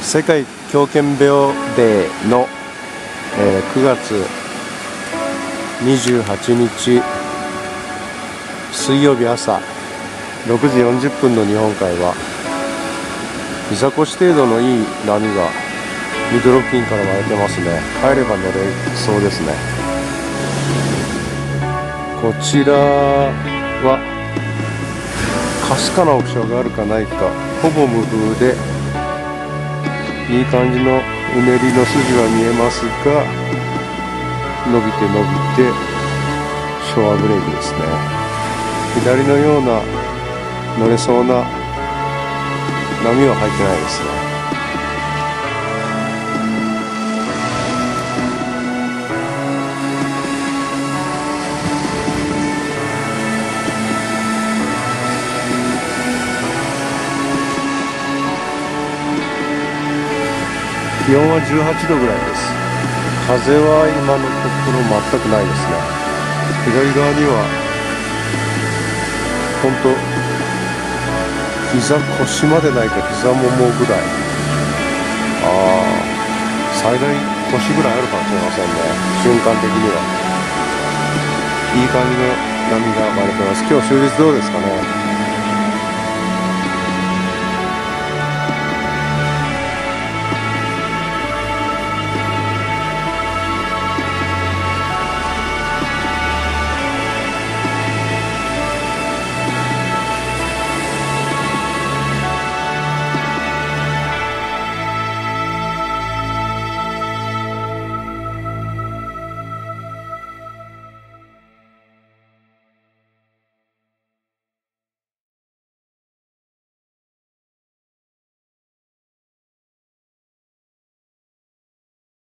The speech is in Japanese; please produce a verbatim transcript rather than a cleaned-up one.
世界狂犬病デーの、えー、くがつにじゅうはちにち水曜日朝ろくじよんじゅっぷんの日本海は膝腰程度のいい波がミドロ付近から湧いてますね。入れば乗れそうですね。こちらはかすかなオプションがあるかないか、ほぼ無風でいい感じのうねりの筋は見えますが、伸びて伸びてショアブレーキですね。左のような乗れそうな波は入ってないですね。気温はじゅうはちどぐらいです。風は今のところ全くないですね。左側には本当膝腰までないか膝ももぐらい、ああ最大腰ぐらいあるかもしれませんね。瞬間的にはいい感じの波が生まれてます。今日終日どうですかね。